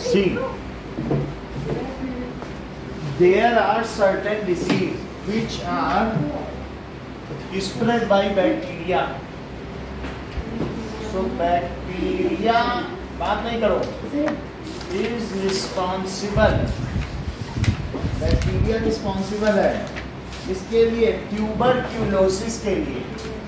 See, there are certain disease which are spread by bacteria. So bacteria, बात नहीं करो, is responsible. Bacteria responsible है इसके लिए, ट्यूबरक्यूलोसिस के लिए।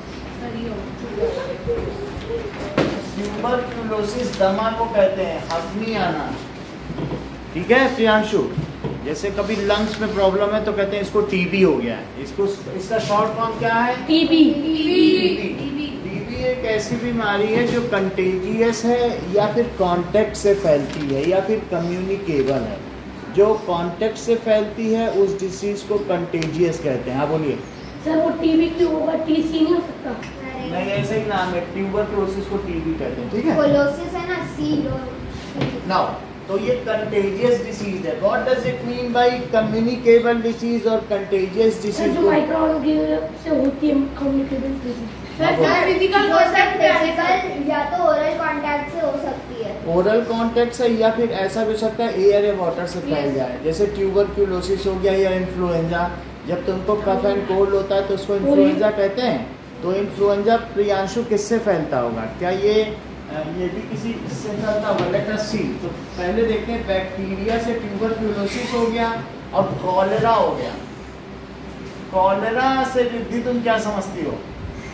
ट्यूबरक्यूलोसिस दमा को कहते हैं, हफनी आना। ठीक है प्रियांशु, जैसे कभी लंग्स में प्रॉब्लम है तो कहते हैं इसको टीबी हो गया है, इसको इसका शॉर्ट फॉर्म क्या है? टीबी। टीबी एक ऐसी बीमारी है जो कंटेजियस है या फिर कांटेक्ट से फैलती है या फिर कम्युनिकेबल है। जो कांटेक्ट से फैलती है उस डिसीज को कंटेजियस कहते हैं। हाँ बोलिए सर, वो टीबी क्यों होगा? टीसी नहीं हो सकता? नहीं, ऐसे ही नाम है, ट्यूबरक्लोसिस को टीबी कहते हैं। ठीक है, कोलोसिस है ना, सी। नाउ तो ये कंटेजियस डिसीज है। What does it mean by communicable disease और कंटेजियस डिसीज? जो माइक्रोऑर्गेनिज्म से होती है कम्युनिकेबल डिसीज। फिजिकल या तो ओरल कांटेक्ट से हो सकती है। ओरल कांटेक्ट से, या फिर ऐसा भी हो सकता है एयर या वाटर से फैल जाए, जैसे ट्यूबरक्यूलोसिस हो गया या इन्फ्लुएंजा। जब तुमको कफ एंड कोल्ड होता है तो उसको इन्फ्लुएंजा कहते हैं। तो इन्फ्लुएंजा प्रियांशु किससे फैलता होगा? क्या ये भी किसी इससे फैलता होगा? Let us see. तो पहले देखते हैं, बैक्टीरिया से ट्यूबरक्यूलोसिस हो गया और कॉलेरा हो गया। कॉलेरा से रिद्धि तुम क्या समझती हो?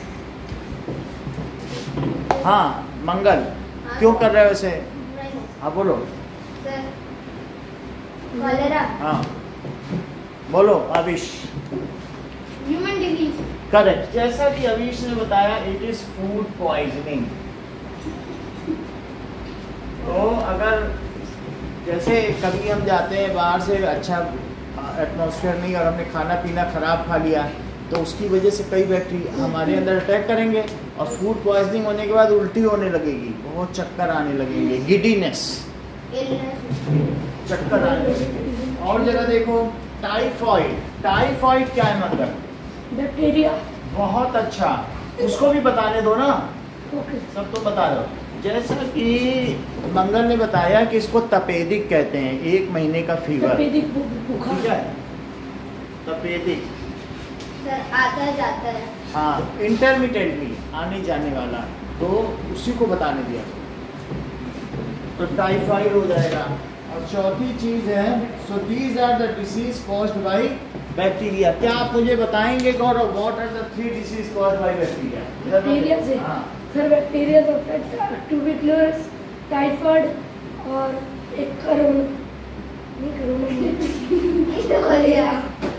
हाँ मंगल, क्यों कर रहे हो ऐसे? हाँ बोलो। कॉलेरा। हाँ बोलो अविश। Human disease. करेक्ट। जैसा कि अविश ने बताया, इट इज फूड पॉइजनिंग। तो अगर जैसे कभी हम जाते हैं बाहर से, अच्छा एटमॉस्फेयर नहीं, और हमने खाना पीना खराब खा लिया, तो उसकी वजह से कई बैक्टीरिया हमारे अंदर अटैक करेंगे और फूड पॉइजनिंग होने के बाद उल्टी होने लगेगी, बहुत चक्कर आने लगेंगे, गिडीनेस, चक्कर आने लगेंगे। और जगह देखो, टाइफॉइड। टाइफॉइड क्या है मतलब? बैक्टीरिया। बहुत अच्छा, उसको भी बताने दो ना। ओके। सब तो बता दो। जैसा कि मंगल ने बताया कि इसको तपेदिक कहते हैं, 1 महीने का फीवर। तपेदिक बुखार। ठीक है, तपेदिक सर आता जाता है। हाँ, इंटरमिटेंटली आने जाने वाला, तो उसी को बताने दिया। तो टाइफाइड हो जाएगा। और चौथी चीज है, so these are the disease caused by bacteria. क्या आप मुझे बताएंगे Gaurav, what are the 3 disease caused by bacteria? Bacteria से? हाँ सर, बैक्टीरिया तो ट्यूबरक्लोसिस, टाइफाइड और एक कोरोना नहीं, cholera.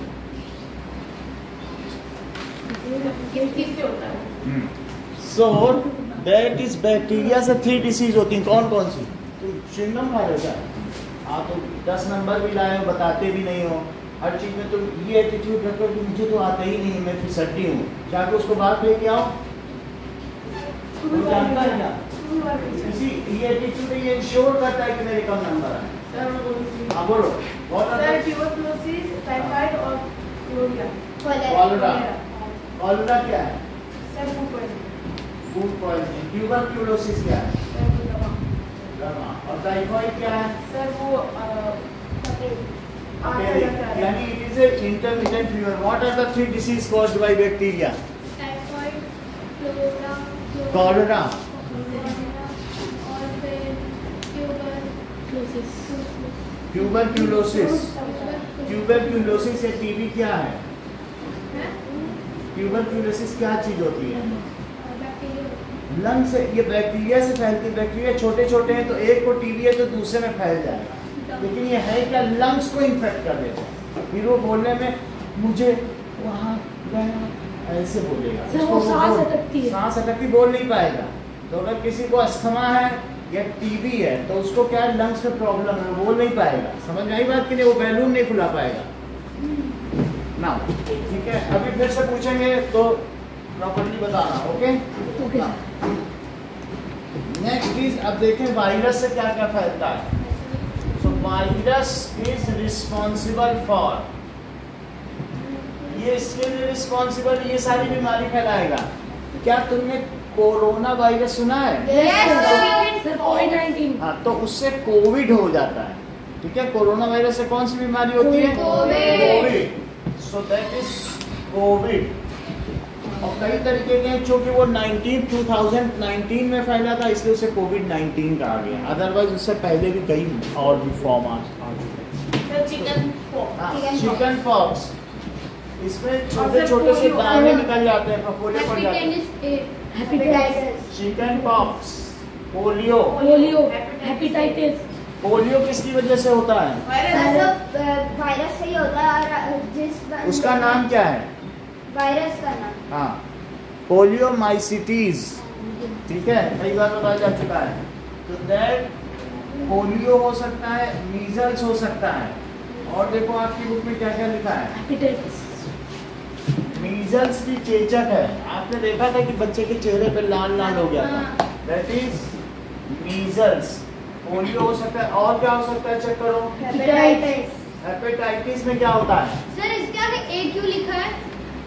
So that is bacteria से 3 डिसीज होती हैं। कौन कौन सी? तो चिंगम खा रहे हो? आप तो 10 नंबर भी लाए हो, बताते भी नहीं हो। हर चीज में तुम ये एटीट्यूड रखो कि मुझे तो आता ही नहीं, मैं फिसड्डी हूँ। जाके उसको बाहर लेके आओ। जानता है क्या? इसी ये एटीट्यूड ये इंश्योर करता है कि मेरे कम नंबर आए। हाँ बोलो। सर, ट्यूबरक्लोसिस, टाइफाइड और कॉलेरा। कॉलेरा क्या है? Sir, food poisoning. Food poisoning. Tuberculosis क्या है? दमा। और टाइफाइड क्या है? सर, वो यानी it is a intermittent fever. What are the 3 disease caused by bacteria? Typhoid, cholera और फिर ट्यूबरक्यूलोसिस। ट्यूबरक्यूलोसिस या टीबी क्या है? ट्यूबरक्यूलोसिस क्या चीज होती है? लंग से, ये बैक्टीरिया से फैलती। बैक्टीरिया छोटे छोटे हैं, तो एक को टीबी है तो दूसरे में फैल जाएगा, लेकिन ये है क्या, लंग्स को इन्फेक्ट कर देता है। फिर वो बोलने में मुझे वहाँ गया ऐसे बोलेगा, सांस अटकती है, सांस अटकती, बोल नहीं पाएगा। तो अगर किसी को अस्थमा है या टीबी है तो उसको क्या है, लंग्स में प्रॉब्लम है, बोल नहीं पाएगा। समझ में आई बात कि नहीं? वो बैलून नहीं फुला पाएगा ना। ठीक है, अभी फिर से पूछेंगे तो प्रॉपर्ली बताना। Okay okay. नेक्स्ट इज, अब देखें वायरस से क्या क्या फैलता है। So virus is responsible for, ये इसके लिए रिस्पॉन्सिबल, ये सारी बीमारी फैलाएगा। क्या तुमने कोरोना वायरस सुना है? सर, कोविड-19 हाँ, तो उससे कोविड हो जाता है। ठीक है, कोरोना वायरस से कौन सी बीमारी होती है? Covid. So that is Covid. और कई तरीके के हैं, चूंकि वो 2019 में फैला था इसलिए उसे कोविड-19 कहा गया। अदरवाइज उससे पहले भी कई और भी फॉर्म आ चिकन पॉक्स। इसमें छोटे छोटे से दाने निकल जाते हैं, फफोले पड़ जाते हैं। Hepatitis, chicken pox, polio. Hepatitis polio किसकी वजह से होता है? वायरस से ही होता है। और उसका नाम क्या है? वायरस का नाम हाँ, पोलियोमाइसिटीज। ठीक है, कई बार बताया जा चुका है। तो दैट पोलियो हो सकता है, मीजल्स हो सकता है, और देखो आपकी बुक में क्या क्या लिखा है। हेपेटाइटिस मीजल्स की चेचक है। आपने देखा था कि बच्चे के चेहरे पे लाल लाल हो गया था, दैट इज मीजल्स। पोलियो हो सकता है, और क्या हो सकता है चेक करो। हेपेटाइटिस। हेपेटाइटिस में क्या होता है? सर इसके आगे ए क्यों लिखा है?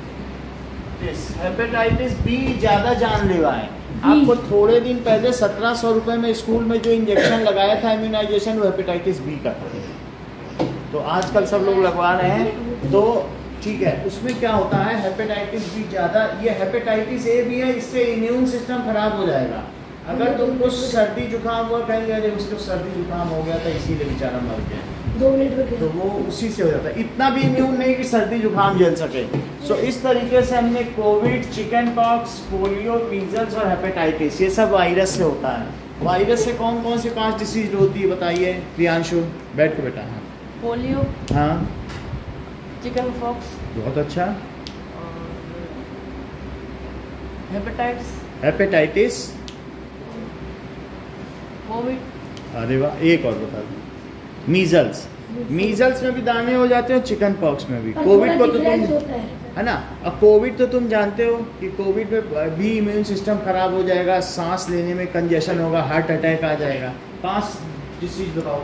हेपेटाइटिस बी ज्यादा जानलेवा है। आपको थोड़े दिन पहले 1700 रुपए में स्कूल में जो इंजेक्शन लगाया था इम्यूनाइजेशन, वो हेपेटाइटिस बी का था। तो आजकल सब लोग लगवा रहे हैं। तो ठीक है, उसमें क्या होता है, हेपेटाइटिस बी ज्यादा, ये हेपेटाइटिस ए भी है, इससे इम्यून सिस्टम खराब हो जाएगा। अगर तुमको सर्दी जुकाम हुआ, कहेंगे अरे उसको सर्दी जुकाम हो गया था इसीलिए बेचारा मर गया, 2 मिनट में तो वो उसी से हो जाता है। इतना भी इम्यून नहीं कि सर्दी जुकाम झेल सके। सो इस तरीके से हमने Covid, chicken pox, polio, measles और हेपेटाइटिस, ये सब वायरस से होता है। वायरस से कौन कौन सी 5 डिसीज होती है बताइए। प्रियांशु बैठ के बेटा। हाँ, पोलियो, हाँ, चिकन पॉक्स, बहुत अच्छा। हेपेटाइटिस, हेपेटाइटिस, कोविड, अरे वाह, एक और बता दो। मीजल्स। मीजल्स में भी दाने हो जाते हैं, चिकन पॉक्स में भी। कोविड को तो तुम, होता है ना, अब कोविड तो तुम जानते हो कि कोविड में भी इम्यून सिस्टम खराब हो जाएगा, सांस लेने में कंजेशन होगा, हार्ट अटैक आ जाएगा। 5 डिसीज बताओ।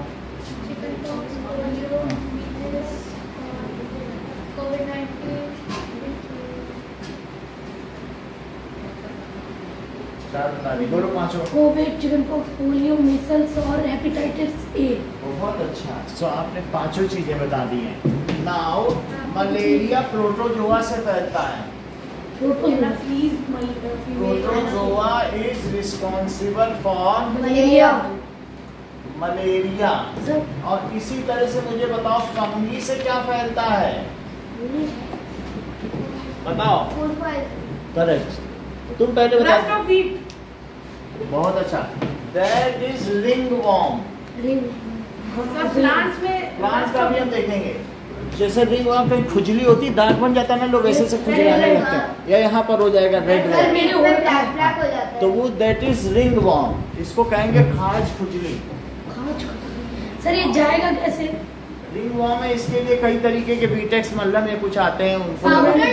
चार बता दी, बोलो 5। Covid, chicken pox, polio, measles और हेपेटाइटिस ए। बहुत अच्छा। सो आपने 5 चीजें बता दी हैं। नाउ मलेरिया प्रोटोजोआ से फैलता है। Protozoa is responsible for malaria. Malaria. और इसी तरह से मुझे बताओ फंगी से क्या फैलता है? बताओ। करेक्ट, तुम पहले बताओ। बहुत अच्छा, that is ringworm. Plants में, प्लांट्स का भी हम देखेंगे। जैसे रिंग वॉर्म कहीं खुजली होती, दाग बन जाता है ना, लोग वैसे से खुजलाने लगते हैं, या यहाँ पर हो जाएगा रेड वॉर्म, तो वो दैट इज रिंग वॉर्म। इसको कहेंगे खाज खुजली। सर ये जाएगा कैसे? रिंग वॉर्म है, इसके लिए कई तरीके के बीटेक्स मल्लम ये कुछ आते हैं, उनको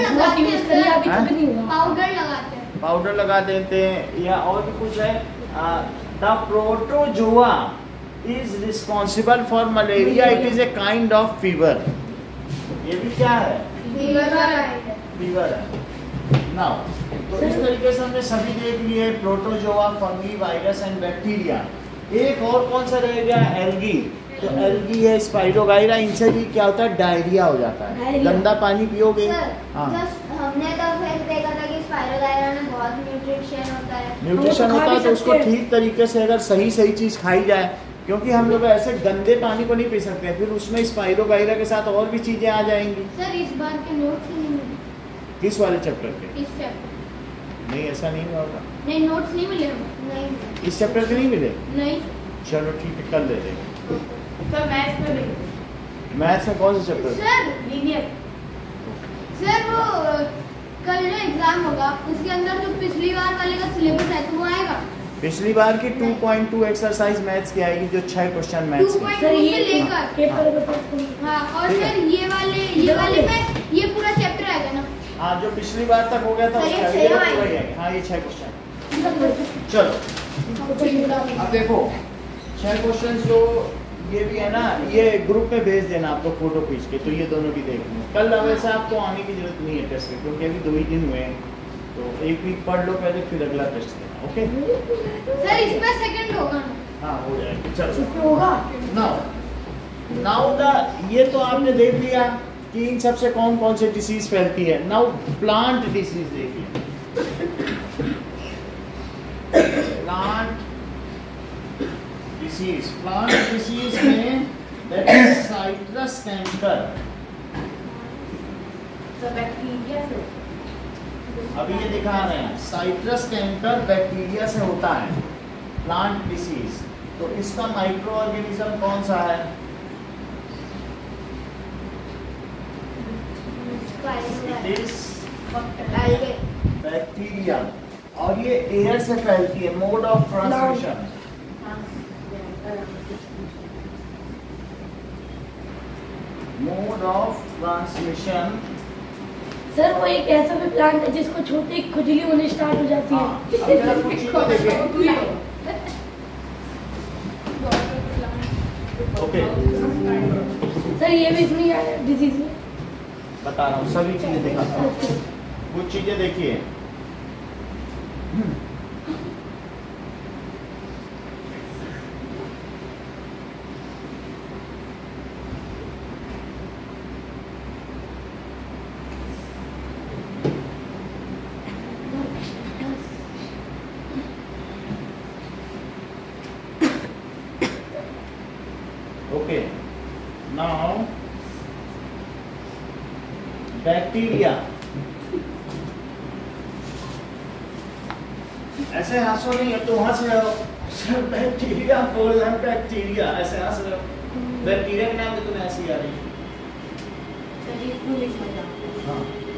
पाउडर लगा देते हैं, या और भी कुछ है। The protozoa is responsible for malaria, it is a kind of fever. ये भी क्या है? फीवर है। नाउ तो इस तरीके से हमने सभी देख लिए, protozoa, fungi, virus and bacteria. एक और कौन सा रह गया? एल्गी। तो एल्गी है, स्पाइरोगाइरा, इनसे भी क्या होता है? डायरिया हो जाता है। गंदा पानी पियोगे। हाँ, हमने तो फिर देखा था कि स्पाइरोगाइरा में बहुत न्यूट्रिशन होता है। न्यूट्रिशन होता है, तो उसको ठीक तरीके से अगर सही सही चीज खाई जाए, क्योंकि हम लोग ऐसे गंदे पानी को नहीं पी सकते, फिर उसमें स्पाइरोगाइरा के साथ और भी चीजें आ जाएंगी। सर इस बार के नोट्स नहीं मिले। किस वाले चैप्टर के? इस चैप्टर नहीं, ऐसा नहीं हुआ होगा। नहीं, नोट्स नहीं मिले हमें। नहीं, इस चैप्टर के नहीं मिले? नहीं। चलो ठीक है, कल दे देंगे। सर मैथ्स में भी। मैथ्स में कौन सा चैप्टर? Sir linear. सर वो कल जो एग्जाम होगा उसके अंदर जो पिछली बार वाले का सिलेबस है तो वो आएगा। पिछली बार की 2.2 एक्सरसाइज मैथ्स की आएगी, जो 6 क्वेश्चन मैथ्स के। सर ये लेकर पेपर हाँ, और सर ये वाले में ये पूरा चैप्टर आएगा ना। हाँ, जो पिछली बार तक हो गया था सर, ये उसका छह ये पूरा आएंगे। ही आएगा। हाँ, ये 6 क्वेश्चन। चलो अब देखो 6 क्वेश्चन जो ये भी है ना, ये ग्रुप में भेज देना आपको फोटो खींच के, तो ये दोनों भी देख लो। कल वैसे आपको आने की जरूरत नहीं है टेस्ट में, क्योंकि अभी 2 ही दिन हुए हैं, तो 1 वीक पढ़ लो पहले, फिर अगला टेस्ट देना। ओके सर इसमें सेकंड होगा ना? हाँ हो जाएगा, चलो। इसमें होगा नाउ ये तो आपने देख लिया कि इन सबसे कौन कौन से डिसीज फैलती है। नाउ प्लांट डिसीज देखिए। प्लांट डिसीज में that is citrus canker. Bacteria से अभी ये दिखा रहे हैं साइट्रस कैंकर बैक्टीरिया से होता है प्लांट डिसीज। तो इसका माइक्रो ऑर्गेनिज्म कौन सा है? इट इज बैक्टीरिया और ये एयर से फैलती है। मोड ऑफ ट्रांसमिशन सर वो एक ऐसा भी प्लांट है जिसको छोटी खुजली होने स्टार्ट हो जाती हाँ, है। अब जरा कुछ चीजें देखिए। ओके सर ये भी इसमें आया डिजीज में। बता रहा हूँ, सभी चीजें दिखाता हूँ। कुछ चीजें देखिए। Okay now bacteria. ऐसे हंसो नहीं, अब तो हंस रहे हो। बैक्टीरिया बोल रहे हैं, बैक्टीरिया ऐसे हंस रहे हो। बैक्टीरिया के नाम पे तुम्हें ऐसी आ रही है। हाँ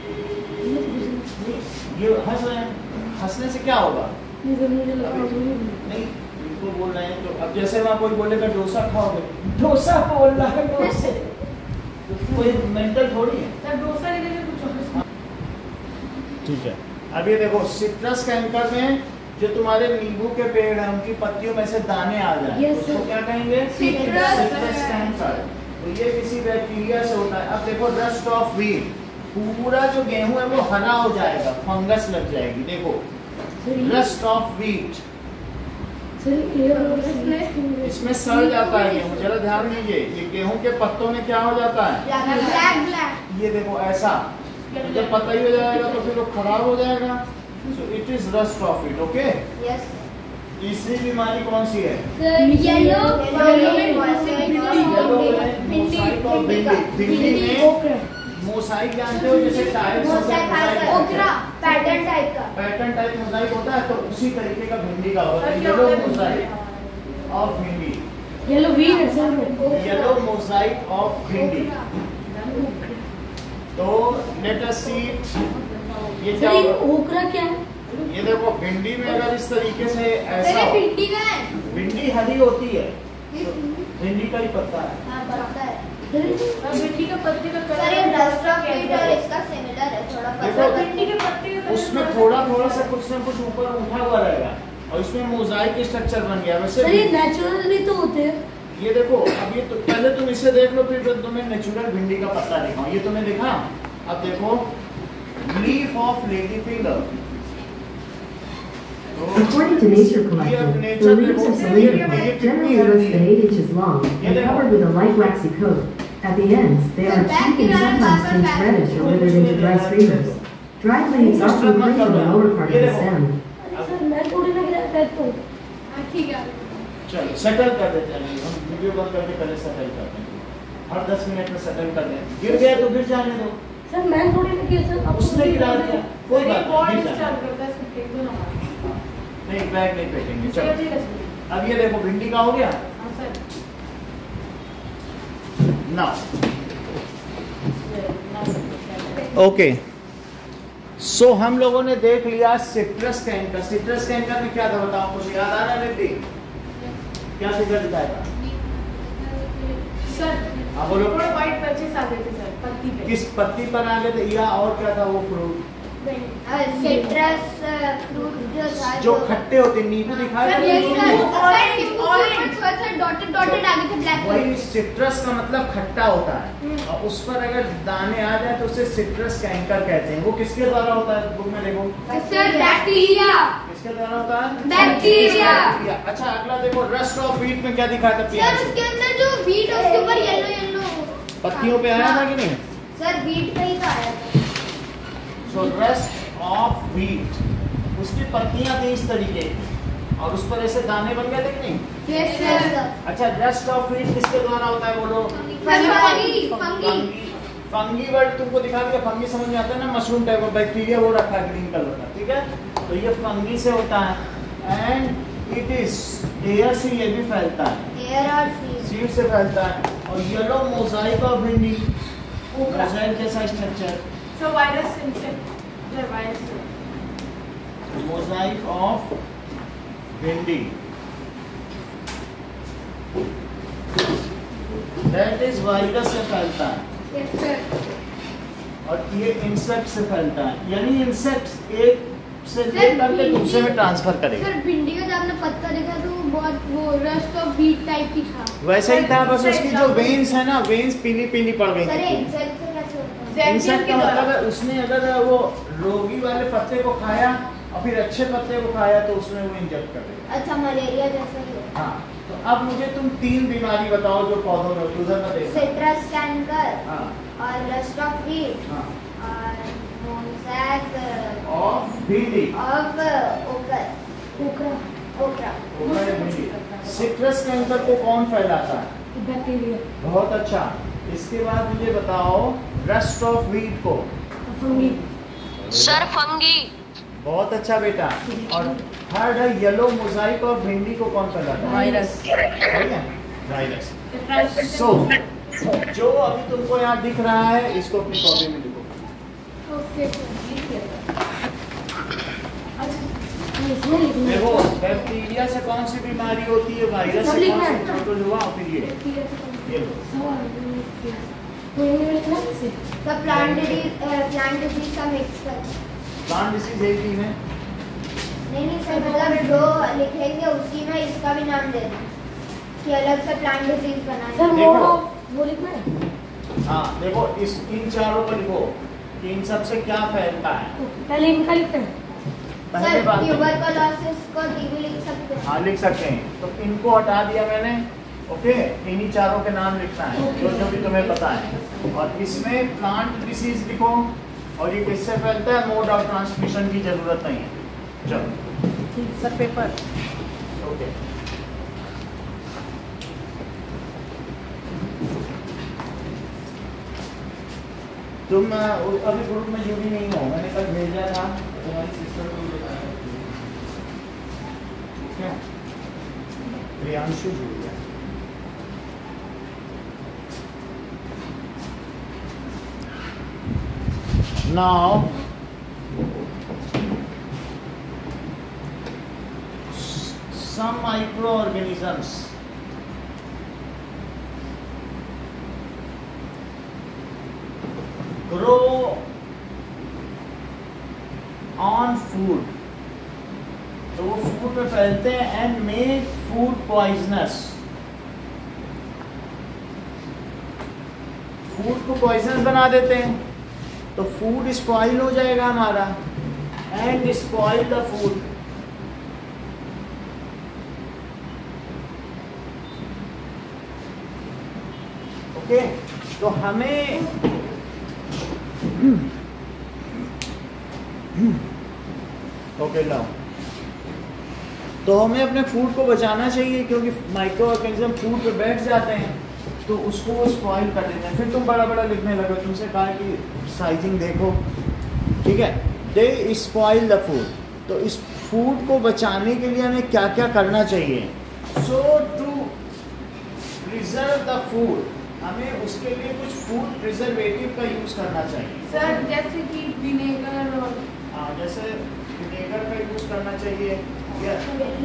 ये हंस रहे हैं, हंसने से क्या होगा? नहीं इनको बोल रहे हैं। तो अब जैसे वहाँ कोई बोलेगा डोसा खाओगे, डोसा बोल रहा है डोसे, तो कोई मेंटल थोड़ी है। सर डोसा लेने में कुछ ठीक है। अब ये देखो सिट्रस कैंकर में जो तुम्हारे नींबू के पेड़ हैं उनकी पत्तियों में से दाने आ जाए Yes, उसको sir. क्या कहेंगे? Citrus canker. तो ये किसी बैक्टीरिया से होता है। अब देखो रस्ट ऑफ व्हीट, पूरा जो गेहूं है वो हरा हो जाएगा, फंगस लग जाएगी। देखो रस्ट ऑफ व्हीट, इसमें सड़ जाता है गेहूं। जरा ध्यान दीजिए, ये गेहूं के पत्तों में क्या हो जाता है? ब्लैक ये देखो ऐसा, जब पता ही हो जाएगा तो फिर वो खराब हो जाएगा। So it is rust of it. Okay, yes तीसरी बीमारी कौन सी है? येलो भिंडी में मोसाइक जानते हो, जैसे टाइल्स पैटर्न टाइप का पैटर्न टाइप मोसाइक होता है, तो उसी तरीके का भिंडी का होता है। Yellow mosaic of bhindi, yellow vein है sir. Yellow mosaic of bhindi. तो लेट अस सी ये क्या सर ये होगा? ओकरा क्या है? ये देखो भिंडी में अगर इस तरीके से ऐसा हो, भिंडी का है भिंडी हरी होती है, तो भिंडी का ही पत्ता है। हाँ पता है भिंडी के पत्ते का सर ये रस्ट ऑफ व्हीट और इसका सिमिलर है थोड़ा देखो, पता भिंडी के पत्ते का उसमें थोड़ा थोड़ा सा कुछ ना कुछ ऊपर उठा हुआ रहेगा और इसमें मोजाइक स्ट्रक्चर बन गया। सर ये वैसे नेचुरल भी तो होते हैं। ये देखो, अब ये तो पहले तुम इसे देख लो, फिर तुम्हें नेचुरल भिंडी का पत्ता दिखाऊं। ये तुम्हें दिखा। अब देखो leaf of lady finger. According to Nature Collective, the leaves of Salada plant generally less than 8 inches long and covered with a light waxy coat. At the ends, they are cheek and sometimes tinge reddish or withered into dry streamers. Dried leaves often cling to the lower part of the stem. अरे sir मैं थोड़ी ना गिरा कहता हूँ। ठीक है चलो सेटल कर देते हैं, हम वीडियो कॉल करके पहले सेटल करते हैं। हर 10 मिनट में सेटल कर दें। गिर गया तो गिर जाने दो, सर मैं थोड़ी ना गिरा सर। आप उसने गिरा दिया, कोई बात नहीं, गिर जाने दो। करता है इसको फेंक दो ना। नहीं बैग नहीं फेंकेंगे। चलो चलो ठीक है सर। अब ये देखो भिंडी का हो गया। हाँ सर। नाउ ओके, सो हम लोगों ने देख लिया सिट्रस कैंकर। सिट्रस कैंकर में क्या था बताओ, कुछ याद आ रहा है? रिद्धि क्या फिगर दिखाया था? सर हाँ बोलो। थोड़े व्हाइट पैचेस आ गए थे सर पत्ती पे। किस पत्ती पर आ गए थे, या और क्या था वो फ्रूट सिट्रस फ्रूट जो था जो खट्टे होते, नींबू दिखाया था? ये Orange. डॉटेड डॉटेड आ गए थे ब्लैक वही सिट्रस का मतलब खट्टा होता है, और उस पर अगर दाने आ जाए तो उसे सिट्रस कैंकर कहते हैं। वो किसके द्वारा होता है? बुक में देखो सर बैक्टीरिया किसके किसके द्वारा होता है? बैक्टीरिया। अच्छा अगला देखो, रस्ट ऑफ व्हीट में क्या दिखाया था? सर पियास उसके अंदर जो व्हीट है उसके ऊपर येलो येलो पत्तियों पे आया था कि नहीं? सर व्हीट पे ही तो आया था। सो रस्ट ऑफ व्हीट, उसकी पत्तियां थी इस तरीके की और उस पर ऐसे दाने बन गए थे कि नहीं? Yes sir. अच्छा रस्ट ऑफ व्हीट किसके द्वारा होता है बोलो? फंगी। फंगी वर्ड तुमको दिखा दिया, फंगी समझ में आता है ना, मशरूम टाइप का बैक्टीरिया वो रखा है ग्रीन कलर का, ठीक है? तो ये फंगी से होता है एंड इट इज एयर से ये भी फैलता है, एयर और सीड। सीड से फैलता है। और yellow mosaic of bhindi, mosaic जैसा structure, So virus insect, the virus. Mosaic of bhindi, that is virus से फैलता है यस सर। और ये इंसेक्ट से फैलता है, यानी इंसेक्ट एक से लेकर के दूसरे में ट्रांसफर करेगा। सर भिंडी का जब आपने पत्ता देखा तो वो बहुत वो रस्ट ऑफ व्हीट टाइप की था। वैसे ही था, बस उसकी जो वेन्स है ना, वेन्स पीली पीली पड़ गई सर थी। इंसेक्ट से कैसे होता है? इंसेक्ट का मतलब है उसने अगर वो रोगी वाले पत्ते को खाया और फिर अच्छे पत्ते को खाया तो उसमें वो इंजेक्ट कर देगा। अच्छा मलेरिया जैसा ही है। हाँ, तो अब मुझे तुम 3 बीमारी बताओ जो पौधों में होती है, उधर का देखो। सिट्रस कैंकर हाँ और रस्ट ऑफ व्हीट हाँ और मोज़ैक ऑफ भिंडी, ऑफ ओकर ओकरा ओकरा। ओकर या भिंडी। सिट्रस कैंकर को कौन फैलाता है? बैक्टीरिया। बहुत अच्छा। इसके बाद मुझे बताओ रस्ट ऑफ व्हीट को। फंगी। Sir fungi. बहुत अच्छा बेटा। और थर्ड है येलो मोजाइक और भिंडी को कौन फैलाता है? वायरस। ठीक है, वायरस। सो जो अभी तुमको यहाँ दिख रहा है इसको अपनी कॉपी में लिखो। ओके इसमें लिखना देखो है। बैक्टीरिया से कौन सी बीमारी होती है, वायरस सब से लिखना कौन है। सी, टोटल हुआ फिर ये लो। हिंदी में लिखना है इसे। तो प्लांट डिजीज का मिक्स कर। प्लांट डिसीज एक ही है। नहीं सर मतलब जो लिखेंगे उसी में इसका भी नाम दे दें कि अलग से प्लांट डिजीज सर बनाए। देखो। वो लिखना है। हाँ देखो इस इन चारों को लिखो कि इन सब से क्या फैलता है। पहले इनका लिखते हैं। पहले सर बात ट्यूबरकुलोसिस को टीबी लिख सकते हैं। हाँ लिख सकते हैं। तो इनको हटा दिया मैंने। ओके, इन्हीं चारों के नाम लिखना है जो जो भी तुम्हें पता है। और इसमें प्लांट डिसीज लिखो और ये किससे फैलता है, मोड ऑफ ट्रांसमिशन की जरूरत नहीं है। चलो सर पेपर। ओके। तुम अभी ग्रुप में जुड़ी नहीं हो, मैंने कल भेजा था तुम्हारी सिस्टर को बताया। ठीक है, प्रियांशु जुड़ गया। Now some microorganisms grow on food, तो वो फूड में फैलते हैं and make food poisonous, food को पॉइजनस बना देते हैं। तो फूड स्पॉइल हो जाएगा हमारा and spoil the food. Okay, तो हमें ओके लाओ, तो हमें अपने फूड को बचाना चाहिए क्योंकि माइक्रो ऑर्गेनिज्म फूड पे बैठ जाते हैं तो उसको वो स्पॉइल कर देते हैं। फिर तुम बड़ा बड़ा लिखने लगे, तुमसे कहा कि साइजिंग देखो, ठीक है। दे स्पॉइल द फूड, तो इस फूड को बचाने के लिए हमें क्या क्या करना चाहिए। So to preserve the food, हमें उसके लिए कुछ फूड प्रिजर्वेटिव का यूज करना चाहिए। सर जैसे कि विनेगर और हाँ, जैसे विनेगर का यूज करना चाहिए या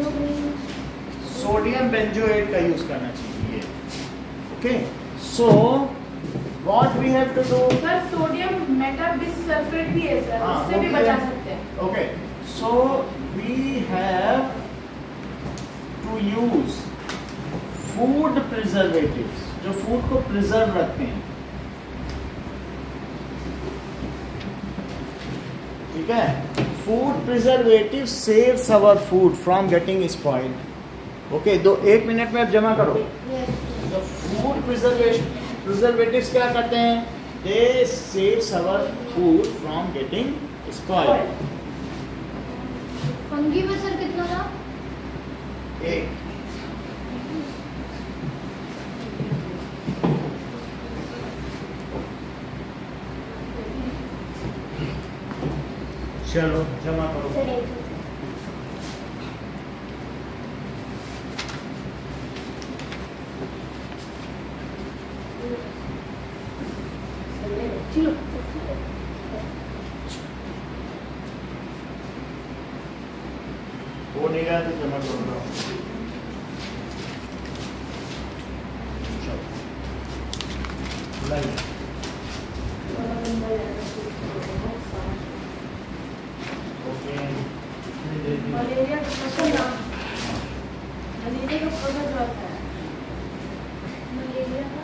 सोडियम बेंजोएट का यूज करना चाहिए। Okay, so what we have to do. Sir sodium metabisulphite भी है सर, हाँ, उससे भी वो बचा है। सकते हैं। Okay, so we have to use food preservatives, जो फूड को प्रिजर्व रखते हैं। ठीक है, food preservative saves our food from getting spoiled. Okay, 1 minute में अब जमा करो। तो फूड प्रिजर्वेटिव्स क्या करते हैं? They saves our food from getting spoiled. Fungi में सर कितना था? 1। चलो जमा करो। सर 1। वो नहीं रहा तो जमा करो। चलो मलेरिया का फसल ना, मलेरिया का फसल जो आता है, मलेरिया का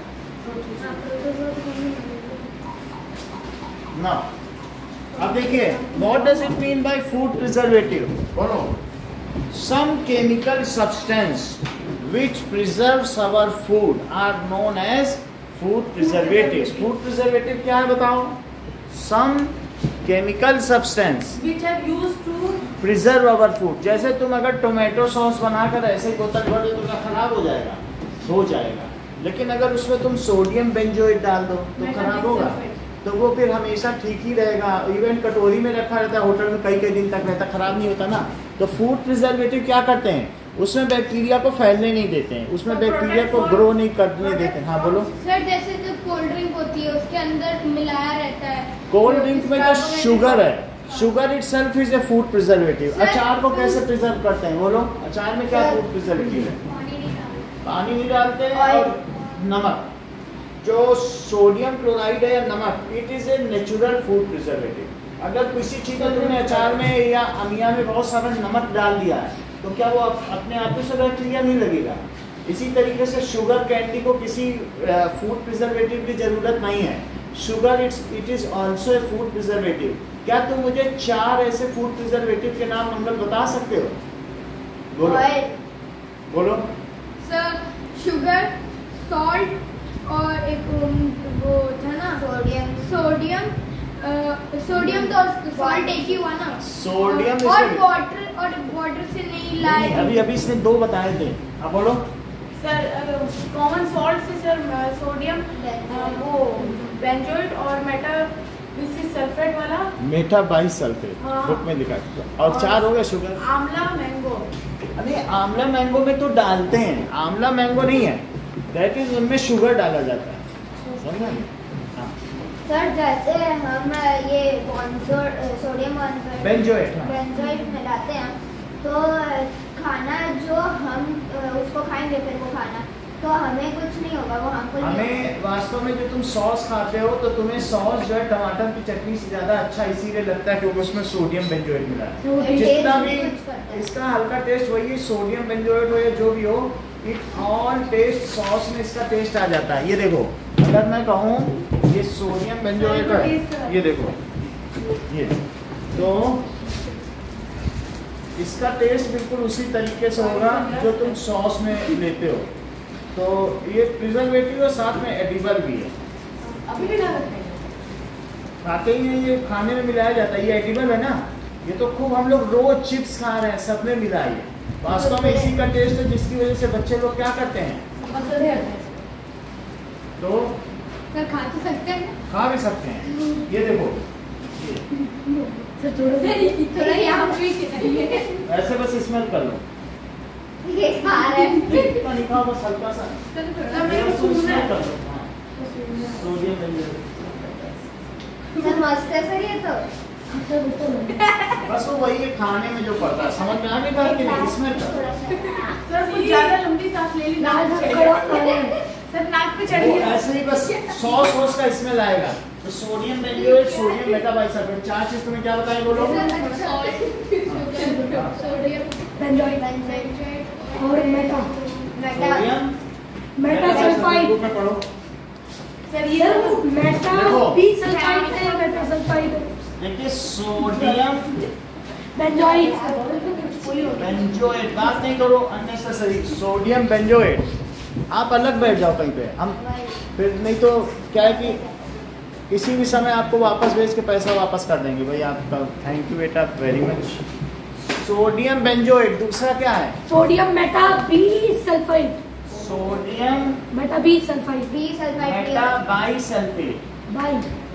ना। अब देखिए, what does it mean by food preservative? बोलो। Some chemical substance which preserves our food are known as food preservatives. Food preservative क्या है बताओ? Some chemical substance which are used to preserve our food. जैसे तुम अगर tomato sauce बनाकर ऐसे बोतल भर दो तो खराब हो जाएगा। लेकिन अगर उसमें तुम सोडियम बेंजोएट डाल दो तो खराब होगा, तो वो फिर हमेशा ठीक ही रहेगा। इवन कटोरी में रखा रहता है होटल में, कई दिन तक रहता, खराब नहीं होता ना। तो फूड प्रिजर्वेटिव क्या करते हैं? उसमें बैक्टीरिया को फैलने नहीं देते हैं, उसमें बैक्टीरिया को ग्रो नहीं करने देते हैं। हाँ बोलो। सर जैसे जो कोल्ड ड्रिंक होती है उसके अंदर मिलाया रहता है, कोल्ड ड्रिंक में जो शुगर है, sugar itself is a food preservative. अचार को कैसे प्रिजर्व करते हैं? बोलो। अचार में क्या फूड प्रिजर्वेटिव है? पानी नहीं डालते हैं। और नमक, जो सोडियम क्लोराइड है या नमक, it is a natural food preservative. अगर किसी चीज में तुमने अचार में या अमिया में बहुत सारा नमक डाल दिया है तो क्या वो अपने आप से बैक्टीरिया नहीं लगेगा? इसी तरीके से शुगर कैंडी को किसी फूड प्रिजर्वेटिव की जरूरत नहीं है। Sugar it is also a food preservative. क्या तुम मुझे 4 ऐसे फूड प्रिजर्वेटिव के नाम मंगल बता सकते हो? बोलो। सर शुगर, सॉल्ट और एक वो था ना सोडियम तो सॉल्ट एक ही हुआ ना। सोडियम और वाटर से नहीं लाए। अभी इसने 2 बताए थे। अब बोलो। सर कॉमन सॉल्ट से सर सोडियम, वो बेंजोएट और मेटा सल्फेट वाला, मेटा बाइसल्फेट बुक में लिखा है। और 4 हो गए शुगर। आंवला मैंगो। अरे आंवला मैंगो में तो डालते हैं, आंवला मैंगो नहीं है, दैट इज उनमें शुगर डाला जाता है। समझा? सर जैसे हम ये सोडियम बेंजोएट मिलाते हैं तो खाना जो हम उसको खाएंगे फिर वो खाना तो हमें कुछ नहीं होगा, वो हमको हमें वास्तव में जो तुम सॉस खाते हो तो तुम्हें सॉस जो है टमाटर की चटनी से ज्यादा अच्छा इसीलिए लगता है क्योंकि उसमें सोडियम बेंजोएट मिला है। जितना भी इसका हल्का टेस्ट वही है, सोडियम बेंजोएट हो या जो भी हो, इट ऑल टेस्ट सॉस में इसका टेस्ट आ जाता है। ये देखो, अगर मैं कहूँ ये सोडियम बेंजोएट है, ये देखो ये, तो इसका टेस्ट बिल्कुल उसी तरीके से होगा जो तुम सॉस में लेते हो। तो ये प्रिजर्वेटिव है, साथ में एडिबल भी है। अभी भी खाते ही हैं, ये खाने में मिलाया जाता है, ये एडिबल है ना। ये तो खूब हम लोग रोज चिप्स खा रहे हैं, सब में मिला है। वास्तव में इसी का टेस्ट है जिसकी वजह से बच्चे लोग क्या करते हैं, तो सर खा तो सकते हैं, खा भी सकते हैं। ये देखो थोड़ा यहाँ भी ऐसे बस स्मेल कर लो, ये खा रहे हैं। इतना नहीं खाओ, बस हल्का सा स्मेल कर लो। सोडियम बेंजोएट सर मस्त है सर ये तो। बस वो वही है खाने में जो पड़ता है, समझ में आ गई बात कि नहीं? इसमें सर कुछ ज्यादा लंबी सांस ले ली, सर नाक पे चढ़ी है। ऐसे ही बस सॉस वॉस का स्मेल आएगा। तो सोडियम बेंजोएट, सोडियम मेटाबाइसल्फेट, 4 चीज तुम्हें क्या बताएं बोलो? सोडियम और मेटा सोडियम मेटासल्फाइड। बुक में पढ़ो। सर ये मेटा देखो। बी सल्फाइड है, मेटासल्फाइड। देखिए सोडियम बेंजोएट, बात नहीं करो अननेसेसरी। सोडियम बेंजोएट, आप अलग बैठ जाओ कहीं पे, हम फिर नहीं तो क्या है कि किसी भी समय आपको वापस भेज के पैसा वापस कर देंगे भाई आपका। थैंक यू बेटा, वेरी मच। Sodium benzoate. दूसरा क्या है? Sodium meta bi sulphide. Sodium meta bi sulphide. Meta bi sulphate bi.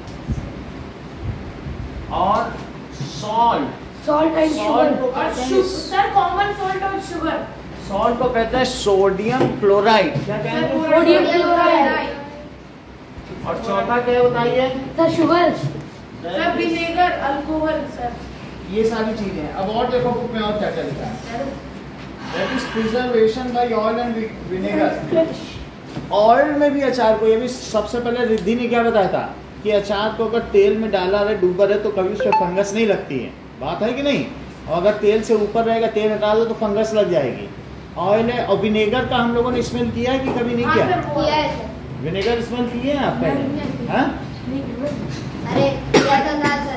और salt. Salt and sugar. Sir common salt और शुगर। सॉल्ट को कहते हैं सोडियम क्लोराइड। क्या कहेंगे? Sodium chloride. और चौथा क्या बताइए? Sir sugar. Sir vinegar, alcohol sir. ये सारी चीजें हैं। अब और देखो बुक में और क्या क्या लिखा है। That is preservation by oil and vinegar. Oil में भी अचार को, ये भी सबसे पहले रिद्धि ने क्या बताया था कि अचार को अगर तेल में डाला रहे, डूबा रहे, तो कभी उसमें फंगस नहीं लगती है। बात है कि नहीं? और अगर तेल से ऊपर रहेगा, तेल हटा दो तो फंगस लग जाएगी। ऑयल है। और विनेगर का हम लोगों ने स्मेल किया है कि कभी नहीं किया? विनेगर स्मेल किए हैं आप पहले? हाँ? अरे किया तो ना सर।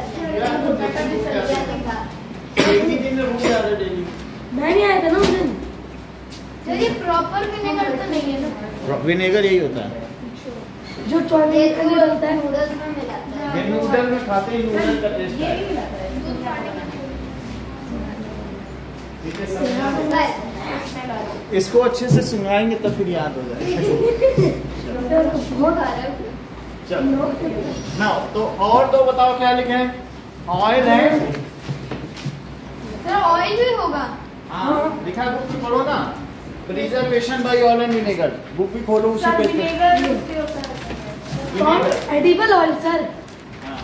एक ही दिन में भूल जा रहे डेली। मैं नहीं आया था ना उस दिन। सर ये प्रॉपर विनेगर तो नहीं है ना? विनेगर यही होता है। जो चॉकलेट में डलता है। नूडल्स में मिलाता है। ये नूडल में खाते ही नूडल का टेस्ट ये है। भी मिलाता है। ठीक है, समझ में? इसको अच्छे से सुनाएंगे तो फिर याद हो जाएगा। बहुत आ रहा है। चलो ना, तो और दो बताओ क्या लिखे हैं? ऑयल है। सर ऑयल भी होगा? हाँ लिखा है, बुक भी खोलो ना। Preservation by oil and vinegar, book भी खोलो उसी सर पेज पे। विनेगर उसके होता है। Edible oil sir. हाँ,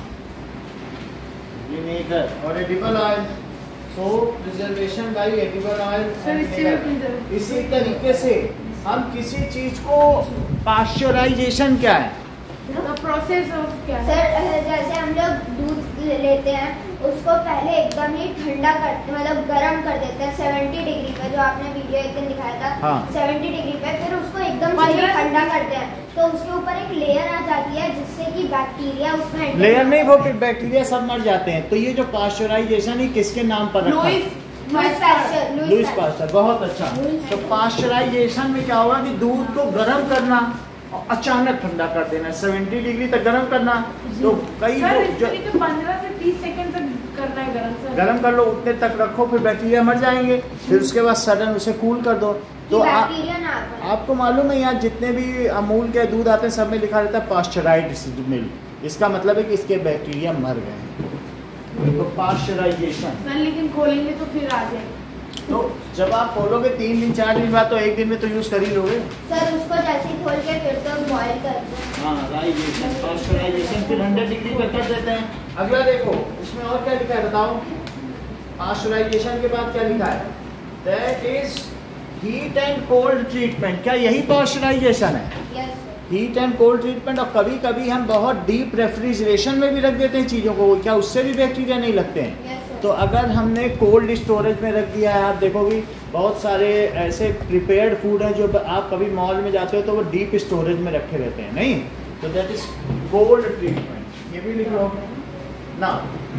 विनेगर और edible oil. So preservation by edible oil sir इससे भी preserve। इसी तरीके से हम किसी चीज को, पाश्चराइजेशन क्या है? The process of क्या है? सर जैसे हम लोग दूध लेते हैं, उसको पहले एकदम ही ठंडा करते, मतलब गर्म कर देते हैं 70 डिग्री पे, जो आपने वीडियो एक दिन दिखाया था। हाँ। 70 डिग्री पे, फिर उसको एकदम से ही ठंडा करते हैं, तो उसके ऊपर एक लेयर आ जाती है जिससे कि बैक्टीरिया उसमें enter लेयर नहीं, वो करता है। बैक्टीरिया सब मर जाते हैं। तो ये जो पाश्चराइजेशन ही किसके नाम पर रखा है? Louis Pasteur. Louis Pasteur. बहुत अच्छा। तो पाश्चराइजेशन में क्या होगा कि दूध को गर्म करना और अचानक ठंडा कर देना, 70 डिग्री तक गर्म करना। तो कई सर लोग इसके लिए तो 15 से 30 सेकंड तक करना है गरम सर। गर्म कर लो, उतने तक रखो, फिर बैक्टीरिया मर जाएंगे। फिर उसके बाद सडन उसे कूल कर दो। तो बैक्टीरिया ना आ पाए। आपको मालूम है यहाँ जितने भी अमूल के दूध आते हैं सब में लिखा रहता है पाश्चराइज्ड मिल्क। इसका मतलब है कि इसके बैक्टीरिया मर गए। तो पाश्चराइजेशन। सर लेकिन खोलेंगे तो फिर आ जाएगा। तो जब आप खोलोगे 3 दिन 4 दिन बाद, तो एक दिन में तो यूज कर ही लोगे। सर उसको जैसे ही खोल के फिर तो बॉईल करते हैं। हाँ, राइजेशन, पाश्चराइजेशन, फिर 100 डिग्री पर कर देते हैं। अगला देखो, इसमें और क्या लिखा है बताओ? पाश्चराइजेशन के बाद क्या लिखा है? That is heat and cold treatment. क्या यही पाश्चराइजेशन है? Yes heat and cold treatment. और कभी कभी हम बहुत डीप रेफ्रिजरेशन में भी रख देते हैं चीज़ों को, क्या उससे भी बैक्टीरिया नहीं लगते हैं? यस तो अगर हमने कोल्ड स्टोरेज में रख दिया है, आप देखोगे बहुत सारे ऐसे प्रिपेयर्ड फूड हैं जो आप कभी मॉल में जाते हो तो वो डीप स्टोरेज में रखे रहते हैं, नहीं? तो दैट इज कोल्ड ट्रीटमेंट। ये भी लिख लो ना।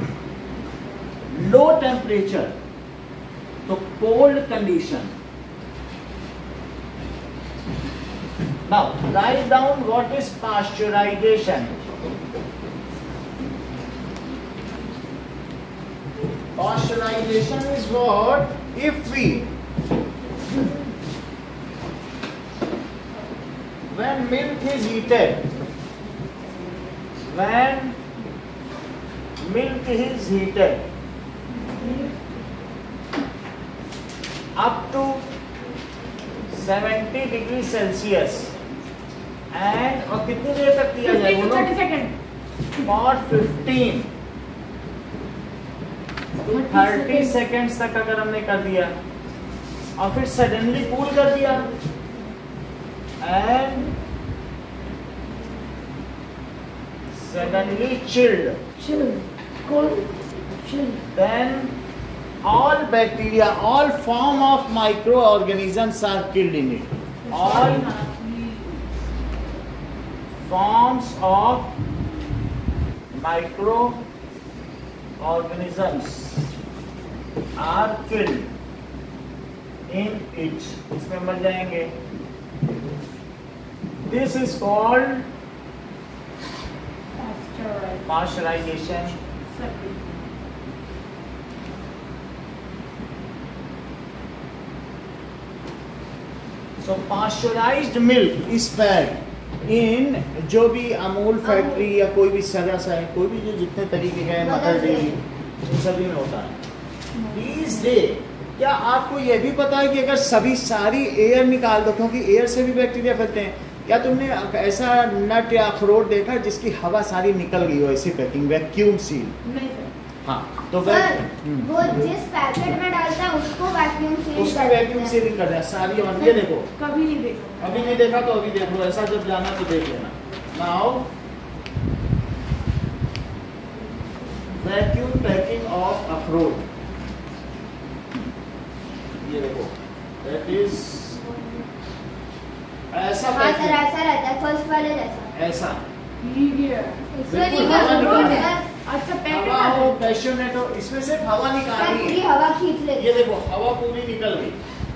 लो टेम्परेचर, तो cold condition. Now write down what is pasteurization. Pasteurization is what? If we, when milk is heated, up to 70 degrees Celsius and और कितनी देर तक किया जाए 15 to बोलो? 30 सेकंड। और 15 30 सेकेंड्स तक अगर हमने कर दिया और फिर सडनली कूल कर दिया and suddenly chilled, then all bacteria, all form of microorganisms are killed in it. All forms of microorganisms are killed in it, इसमें मर जाएंगे। This is called pasteurization. So pasteurized milk is fat in, जो भी Amul factory या कोई भी सरस है, कोई भी जो जितने तरीके का है, मदर डेयरी, इन सभी में होता है। दीस डे क्या आपको यह भी पता है कि अगर सारी एयर निकाल दो, क्योंकि एयर से भी बैक्टीरिया फैलते हैं, क्या तुमने ऐसा नट या अखरोट देखा जिसकी हवा सारी निकल गई हो ऐसी पैकिंग, वैक्यूम सील? नहीं सर। हाँ, तो वो जिस पैकेट में डालता है उसको वैक्यूम सीलिंग कर दिया सारी। ये देखो, कभी नहीं देखा। अभी नहीं देखा तो अभी देख लो, ऐसा जब जाना तो देख लेना। नाउ वैक्यूम पैकिंग ऑफ अखरोट, ये देखो, दैट इज ऐसा पैकिंग, ऐसा रहता है फर्स्ट वाले जैसा, ऐसा अच्छा हवा हो, पैशनेट हो, इसमें से हवा निकालनी पूरी है। हवा खींच लेती ये देखो, हवा पूरी निकल गई।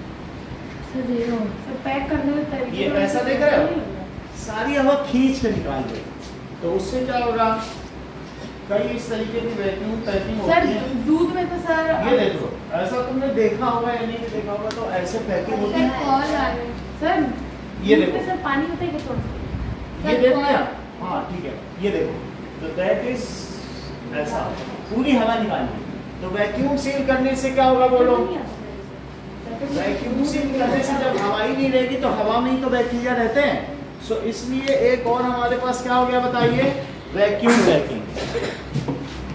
सर पैक करने का तरीका ये ऐसा देख रहे हो, सारी हवा खींच के निकाल दे, तो उससे क्या होगा, कई इस तरीके की वैक्यूम पैकिंग सर होती है। दूध में तो सर ये देखो, ऐसा तुमने देखा होगा या नहीं देखा होगा, तो ऐसे पैकिंग होती है। कॉल आ रहे सर ये दूध देखो, में सर पानी होता है कि थोड़ा? ये देख लिया, हाँ ठीक है, ये देखो, तो दैट इज ऐसा पूरी हवा निकालनी। तो वैक्यूम सील करने से क्या होगा बोलो? वैक्यूम सील करने से जब हवा ही नहीं रहेगी तो हवा में ही तो बैक्टीरिया रहते हैं। सो इसलिए एक और हमारे पास क्या हो गया बताइए, वैक्यूम पैकिंग।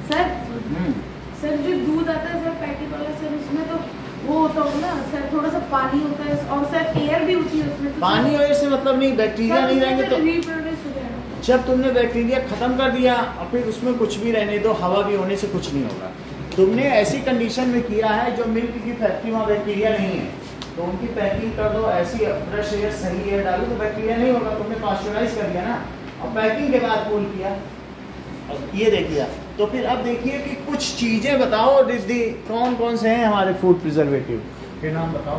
सर जो दूध आता है सर पैकेट वाला सर, उसमें तो वो होता होगा ना सर, थोड़ा सा पानी होता है और सर एयर भी होती है उसमें। तो पानी और से मतलब नहीं, बैक्टीरिया नहीं रहेंगे तो रिप्रोड्यूस हो जाएगा। जब तुमने बैक्टीरिया खत्म कर दिया और फिर उसमें कुछ भी रहने दो, हवा भी होने से कुछ नहीं होगा। तुमने ऐसी कंडीशन में किया है जो मिल्क की फैक्ट्री में बैक्टीरिया नहीं है, तो उनकी पैकिंग कर दो ऐसी, फ्रेश एयर सही एयर डालो तो बैक्टीरिया नहीं होगा। तुमने पास्चराइज कर दिया ना, और पैकिंग के बाद कूल किया, अब ये देखिए। तो फिर अब देखिए कि कुछ चीजें बताओ दीदी, कौन कौन से हैं हमारे फूड प्रिजर्वेटिव के नाम बताओ।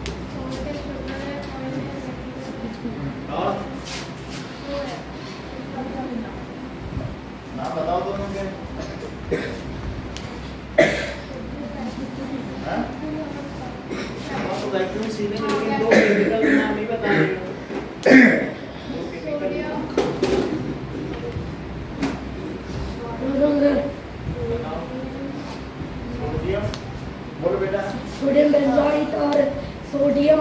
और नाम बताओ दोनों के। तो वैक्यूम सीलिंग, लेकिन दो केमिकल के नाम नहीं बता रही हो। सोडियम बोलो बेटा। सोडियम बेंजोएट और सोडियम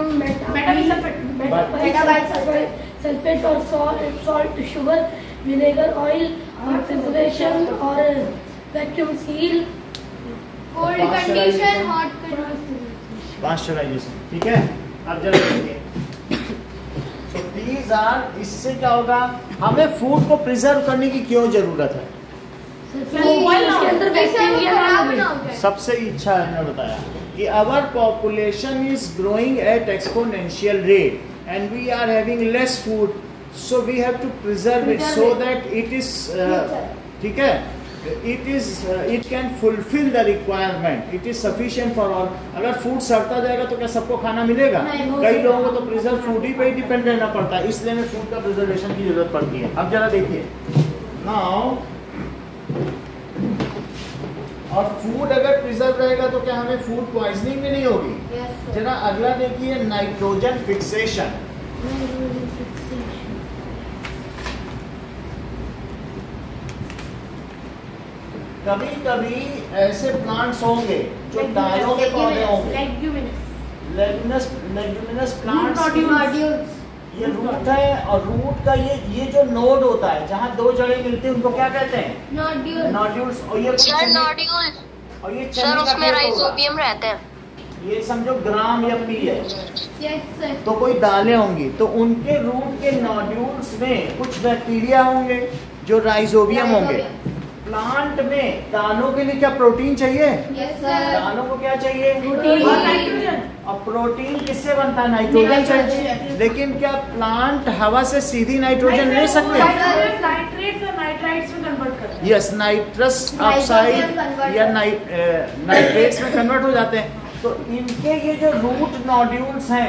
सल्फेट और सॉल्ट, शुगर, विनेगर, ऑयल और प्रिजर्वेशन और vacuum seal, cold condition, hot pasteurization. ठीक है, अब जरा देखिए, so these are, इससे क्या होगा, हमें फूड को प्रिजर्व करने की क्यों जरूरत है? इसके अंदर बैक्टीरिया ना हो। सबसे अच्छा हमने बताया कि our population is growing at exponential rate and we are having less food, so we have to preserve it so that it is, ठीक है, it can fulfill the requirement, it is sufficient for all। अगर food सड़ता जाएगा तो क्या सबको खाना मिलेगा? कई लोगों को तो प्रिजर्व फूड ही पे ही डिपेंड रहना पड़ता है, इसलिए हमें फूड का प्रिजर्वेशन की जरूरत पड़ती है। अब जरा देखिए, नाउ और फूड अगर प्रिजर्व रहेगा तो क्या हमें फूड पॉइजनिंग भी नहीं होगी? जरा अगला देखिए, नाइट्रोजन फिक्सेशन। कभी कभी ऐसे प्लांट्स होंगे जो दालों के पौधे होंगे, लेग्यूमिनस प्लांट्स, ये रूट है, और रूट का ये जो नोड होता है जहाँ दो जड़ें मिलती हैं उनको क्या कहते हैं? नोड्यूल्स। और ये सर नोड्यूल, और ये सर उसमें राइजोबियम रहते हैं। ये समझो ग्राम या पी है, तो कोई दालें होंगी, तो उनके रूट के नोड्यूल्स में कुछ बैक्टीरिया होंगे जो राइजोबियम होंगे। प्लांट में दालों के लिए क्या प्रोटीन चाहिए? Yes, sir. दालों को क्या चाहिए? प्रोटीन। और नाइट्रोजन। और प्रोटीन किससे बनता है? नाइट्रोजन से। लेकिन क्या प्लांट हवा से सीधी नाइट्रोजन ले सकते हैं? नाइट्रेट्स और नाइट्राइट्स में कन्वर्ट करते हैं। यस, नाइट्रस ऑक्साइड या नाइट्रेट्स में कन्वर्ट हो जाते हैं। तो इनके ये जो रूट नोड्यूल्स हैं,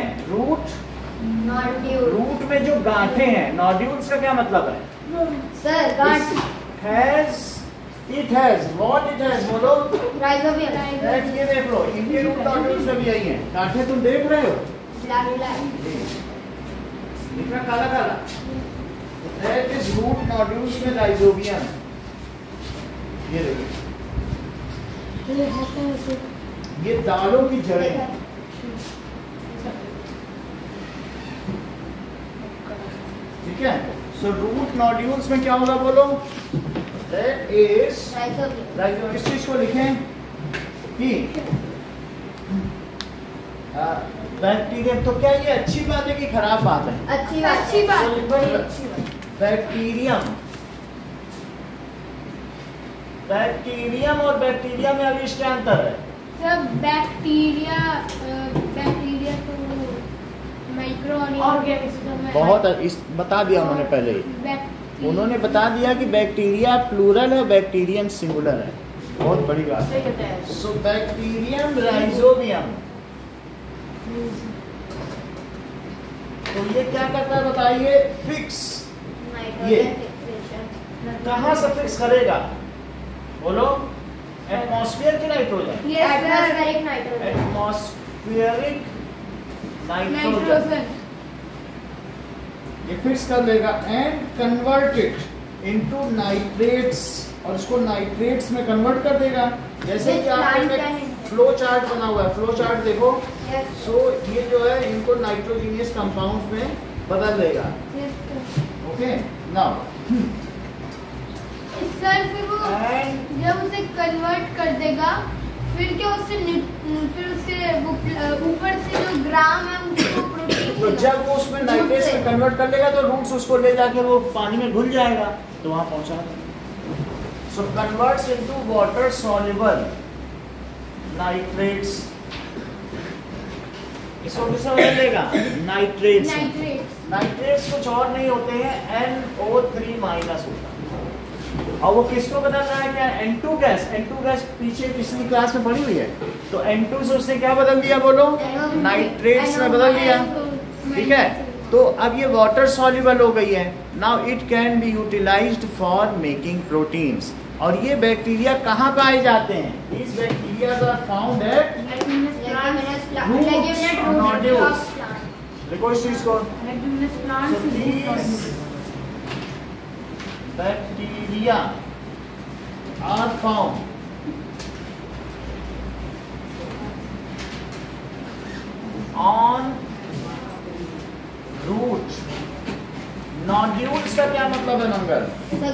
रूट में जो गांठें हैं, नोड्यूल्स का क्या मतलब है? सर गांठ It has what it has बोलो? राइजोबियम। ये देख लो, इनके रूट नोड्यूल्स में भी यही है। गांठें तुम देख रहे हो? इतना काला काला, that is root nodules में राइजोबियम। ये देखिए, ये दालों की जड़ें हैं। ठीक है, सो रूट नोड्यूल्स में क्या होगा बोलो? That is rhizobium. इस चीज को लिखें कि बैक्टीरियम। तो क्या ये अच्छी बात है कि खराब बात है? अच्छी बात। बैक्टीरियम और बैक्टीरिया में अभी क्या अंतर है? सर बैक्टीरिया तो माइक्रो ऑर्गेनिज्म बहुत बता दिया उन्होंने पहले ही। उन्होंने बता दिया कि बैक्टीरिया प्लूरल है, बैक्टीरियम सिंगुलर है। बहुत बड़ी बात है। सो बैक्टीरियम राइजोबियम, तो ये क्या करता है बताइए? फिक्स। ये कहाँ से फिक्स करेगा बोलो? एटमॉस्फेयर की नाइट्रोजन? एटमॉस्फेरिक नाइट्रोजन ये फिक्स कर लेगा and convert it into nitrates, और इसको नाइट्रेट्स में कन्वर्ट कर देगा। जैसे कि आपने फ्लो चार्ट बना हुआ है, फ्लो चार्ट देखो। सो ये जो है इनको नाइट्रोजीनियस कंपाउंड्स में बदल देगा। ओके, नाउ सर फिर वो जब उसे कन्वर्ट कर देगा, फिर क्या उससे वो ऊपर से जो ग्राम है उसको प्रोटीन, तो जब वो उसमें नाइट्रेट्स में कन्वर्ट कर लेगा तो रूट्स उसको ले जाके वो पानी में घुल जाएगा, तो वहां पहुंचा देगा। So converts into water soluble nitrates. इसको किससे बदलेगा? नाइट्रेट्स। नाइट्रेट्स कुछ और नहीं होते हैं, NO3- होता है। और वो किसको बदल रहा है? क्या? N2 gas. N2 गैस पीछे पिछली क्लास में पड़ी हुई है। तो N2 से उसने क्या बदल दिया बोलो? नाइट्रेट्स में बदल दिया। ठीक है, तो अब ये वाटर सॉल्युबल हो गई है। Now it can be utilized for making proteins. और ये बैक्टीरिया कहाँ पाए जाते हैं? These bacteria are found at nodules। देखो इस चीज को, bacteria are found on root nodules। का क्या मतलब है मंगल?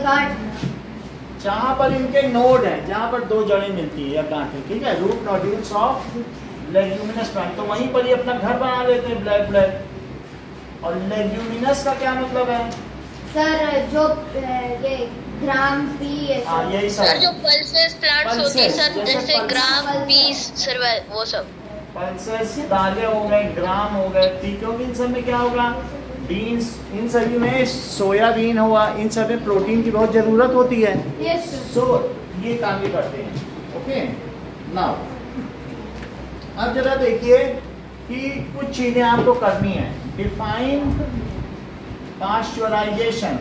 जहां पर इनके नोड है, जहां पर दो जड़ें मिलती है या गांठें। ठीक है, root nodules of leguminous plant. तो वहीं पर ये अपना घर बना लेते हैं, ब्लैक ब्लैक। और लेग्यूमिनस का क्या मतलब है? सर जो ये ग्राम पी, यही सर जो पल्सेस प्लांट्स होती है सर, जैसे ग्राम, पीस, सर्वल, वो सब पल्सेस दालें हो गए, ग्राम हो गए। क्योंकि इन सब में क्या होगा? बीन्स, इन सभी में सोयाबीन हुआ, इन सब में प्रोटीन की बहुत जरूरत होती है। सो ये काम भी करते हैं। ओके, नाउ अब जरा देखिए कि कुछ चीजें आपको करनी है। Define pasteurization.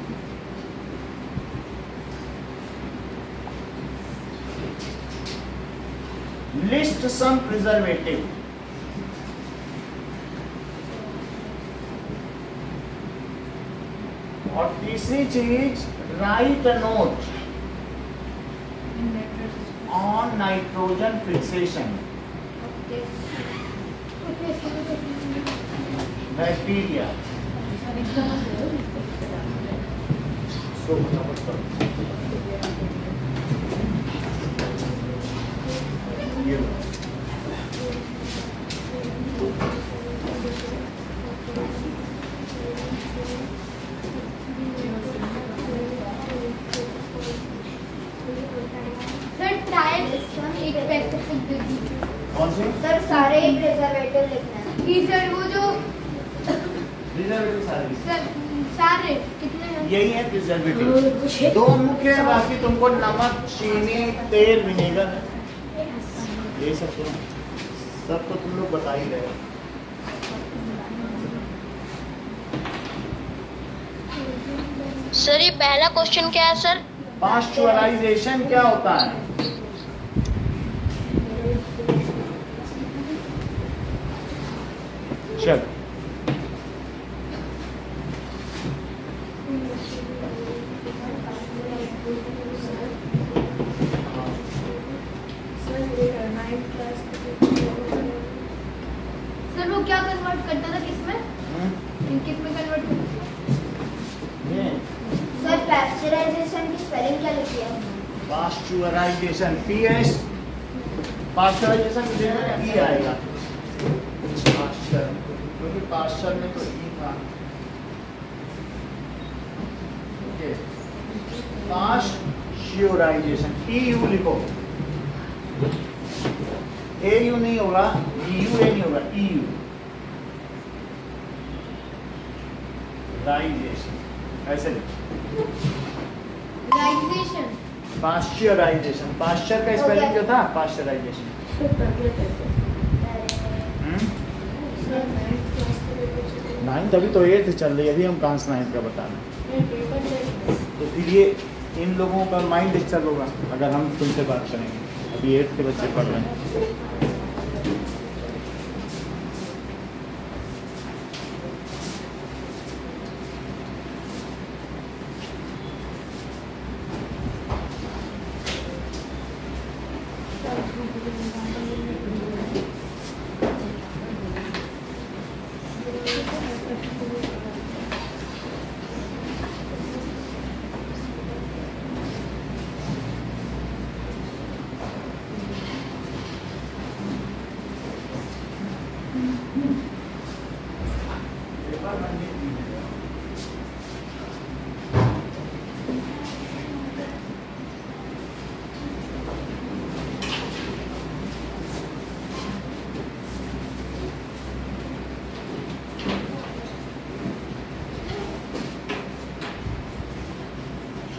List some preservative. और तीसरी चीज, write a note on nitrogen fixation. Bacteria sir trial एक स्पेसिफिक दे दीजिए। कौन सी? सर सारे ही प्रिजर्वेटिव लिखना है। ई सर वो जो प्रिजर्वेटिव सारे कितने हैं? यही है प्रिजर्वेटिव। दो मुख्य है, बाकी तुमको नमक, चीनी, तेल, विनेगर ये सब तो तुम लोग बता ही रहे हो। सर ये पहला क्वेश्चन क्या है सर? पास्चुराइजेशन क्या होता है? चल सर वो क्या कन्वर्ट करता था किसमें? किसमें कन्वर्ट करता? सर पास्चराइजेशन की स्पेलिंग क्या लिखी है? पास्चुराइजेशन PS पास्चराइजेशन ई आएगा। पास्चर क्योंकि पास्चर में तो ई था। पास्चराइजेशन EU लिखो, AU नहीं होगा, EUA नहीं होगा, EU राइजेशन ऐसे राइजेशन। पास्चराइजेशन, पास्चर का स्पेलिंग क्या था? पास्चराइजेशन। नाइन्थ अभी तो 8th चल रही है, अभी हम कहाँ से 9th का बता रहे हैं। तो फिर ये इन लोगों का माइंड डिस्टर्ब होगा अगर हम तुमसे बात करेंगे। अभी 8th के बच्चे पढ़ रहे हैं।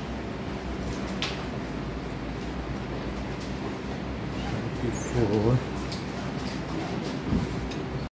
Four.